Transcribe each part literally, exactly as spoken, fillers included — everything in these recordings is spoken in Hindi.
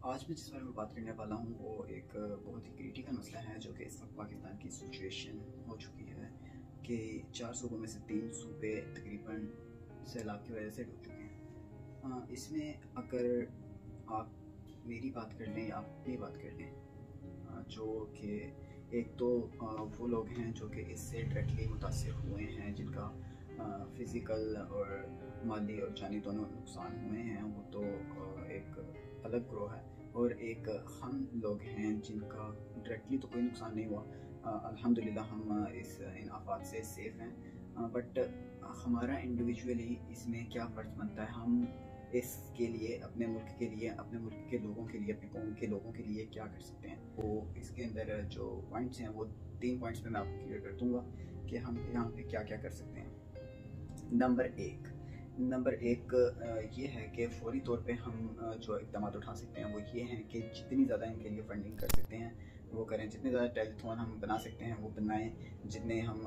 आज मैं जिस बारे में बात करने वाला हूँ वो एक बहुत ही क्रिटिकल मसला है जो कि इस वक्त पाकिस्तान की सिचुएशन हो चुकी है कि चार सूबों में से तीन सूबे तकरीबन सैलाब की वजह से डूब चुके हैं। इसमें अगर आप मेरी बात कर लें या आप अपनी बात कर लें, जो कि एक तो वो लोग हैं जो कि इससे डायरेक्टली मुतासिर हुए हैं, जिनका फ़िज़िकल और माली और जानी दोनों नुकसान हुए हैं, वो तो एक अलग ग्रोह है। और एक हम लोग हैं जिनका डायरेक्टली तो कोई नुकसान नहीं हुआ, अल्हम्दुलिल्लाह हम इस इन आफात से सेफ़ हैं। बट हमारा इंडिविजुअली इसमें क्या फ़र्ज बनता है, हम इसके लिए अपने मुल्क के लिए, अपने मुल्क के लोगों के लिए, अपने कौम के लोगों के लिए क्या कर सकते हैं। वो इसके अंदर जो पॉइंट्स हैं वो तीन पॉइंट्स पे मैं आपको क्लियर कर दूँगा कि हम यहाँ पे क्या क्या कर सकते हैं। नंबर एक नंबर एक ये है कि फौरी तौर पे हम जो इक़दाम उठा सकते हैं वो ये हैं कि जितनी ज़्यादा इनके लिए फ़ंडिंग कर सकते हैं वो करें, जितने ज़्यादा टेलीथॉन हम बना सकते हैं वो बनाएं, जितने हम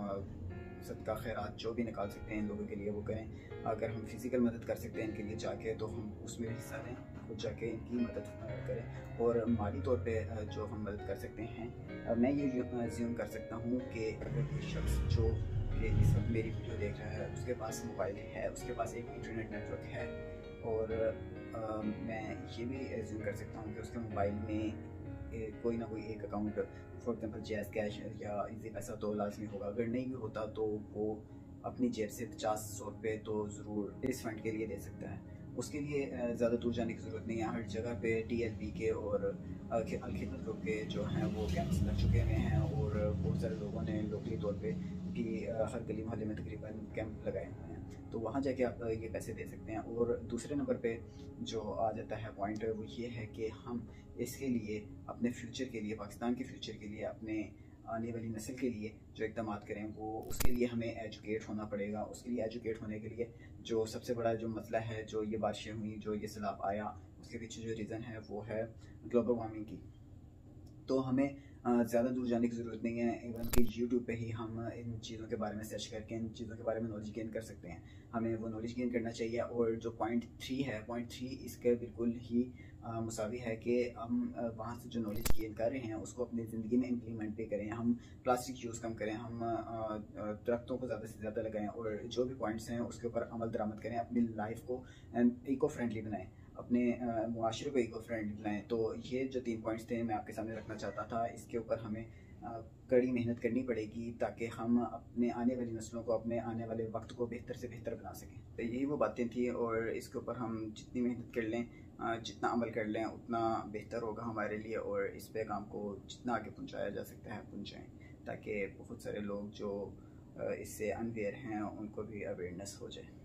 सदका खैरात जो भी निकाल सकते हैं इन लोगों के लिए वो करें। अगर हम फिज़िकल मदद कर सकते हैं इनके लिए जाके तो हम उसमें हिस्सा लें, खुद जाके इनकी मदद करें। और माली तौर पे जो हम मदद कर सकते हैं, मैं ये ज्यूम कर सकता हूँ कि अगर कोई शख्स जो इस वक्त मेरी वीडियो देख रहा है उसके पास मोबाइल है, उसके पास एक इंटरनेट नेटवर्क है, और आ, मैं ये भी एज्यूम कर सकता हूँ कि उसके मोबाइल में कोई ना कोई एक account, for example JazzCash या इजी पैसा तो लाजमी होगा। अगर नहीं भी होता तो वो अपनी जेब से पचास सौ रुपये तो ज़रूर इस फंड के लिए दे सकता है। उसके लिए ज़्यादा दूर जाने की ज़रूरत नहीं है। हर जगह पे टी एल पी के और अलखिदमत ग्रुप के जो हैं वो कैंप्स लग चुके हुए हैं, और बहुत सारे लोगों ने लोकली तौर पे भी हर गली मोहल्ले में तकरीबन कैंप लगाए हुए हैं, तो वहाँ जाके आप ये पैसे दे सकते हैं। और दूसरे नंबर पे जो आ जाता है पॉइंट वो ये है कि हम इसके लिए अपने फ्यूचर के लिए, पाकिस्तान के फ्यूचर के लिए, अपने आने वाली नस्ल के लिए जो इक़दाम करें वो उसके लिए हमें एजुकेट होना पड़ेगा। उसके लिए एजुकेट होने के लिए जो सबसे बड़ा जो मसला है, जो ये बारिशें हुई, जो ये सैलाब आया, उसके पीछे जो रीज़न है वो है ग्लोबल वार्मिंग की। तो हमें ज़्यादा दूर जाने की ज़रूरत नहीं है, इवन कि यूट्यूब पे ही हम इन चीज़ों के बारे में सर्च करके इन चीज़ों के बारे में नॉलेज गेन कर सकते हैं। हमें वो नॉलेज गेन करना चाहिए। और जो पॉइंट थ्री है, पॉइंट थ्री इसके बिल्कुल ही आ, मुसावी है कि हम वहाँ से जो नॉलेज गेन कर रहे हैं उसको अपनी ज़िंदगी में इम्प्लीमेंट भी करें। हम प्लास्टिक यूज़ कम करें, हम दरख्तों को ज़्यादा से ज़्यादा लगाएं, और जो भी पॉइंट्स हैं उसके ऊपर अमल दरामद करें, अपनी लाइफ को इको फ्रेंडली बनाएं, अपने मुआशरे को इको फ्रेंडली बनाएं। तो ये जो तीन पॉइंट्स थे मैं आपके सामने रखना चाहता था। इसके ऊपर हमें कड़ी मेहनत करनी पड़ेगी ताकि हम अपने आने वाली नस्लों को, अपने आने वाले वक्त को बेहतर से बेहतर बना सकें। तो यही वो बातें थी, और इसके ऊपर हम जितनी मेहनत कर लें, जितना अमल कर लें उतना बेहतर होगा हमारे लिए, और इस पैगाम को जितना आगे पहुँचाया जा सकता है पहुँचाएँ, ताकि बहुत सारे लोग जो इससे अनवेयर हैं उनको भी अवेयरनेस हो जाए।